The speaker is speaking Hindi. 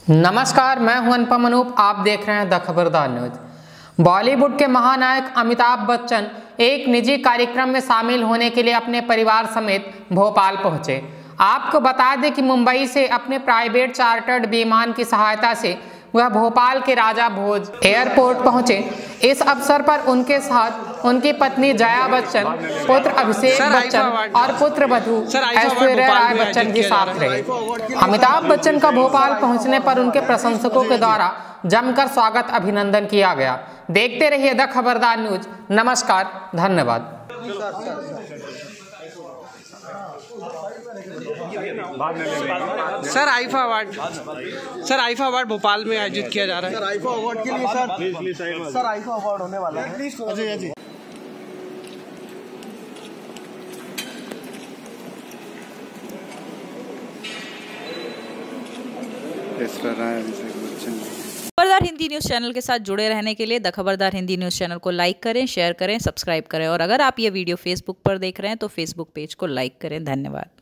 नमस्कार, मैं हूं अनुपम अनूप। आप देख रहे हैं द खबरदार न्यूज। बॉलीवुड के महानायक अमिताभ बच्चन एक निजी कार्यक्रम में शामिल होने के लिए अपने परिवार समेत भोपाल पहुंचे। आपको बता दें कि मुंबई से अपने प्राइवेट चार्टर्ड विमान की सहायता से वह भोपाल के राजा भोज एयरपोर्ट पहुंचे। इस अवसर पर उनके साथ उनकी पत्नी जया बच्चन, पुत्र अभिषेक बच्चन और पुत्र वधू ऐश्वर्या राय बच्चन भी साथ रहे। अमिताभ बच्चन का भोपाल पहुंचने पर उनके प्रशंसकों के द्वारा जमकर स्वागत अभिनंदन किया गया। देखते रहिए द खबरदार न्यूज। नमस्कार, धन्यवाद। सर आईफा अवार्ड भोपाल में आयोजित किया जा रहा है। सर आईफा अवार्ड के लिए सर आईफा अवार्ड होने वाला है। अजय खबरदार हिंदी न्यूज़ चैनल के साथ जुड़े रहने के लिए the Khabardar Hindi news channel को लाइक करें, शेयर करें, सब्सक्राइब करें और अगर आप ये वीडियो फेसबुक पर देख रहे हैं तो फेसबुक पेज को लाइक करें। धन्यवाद।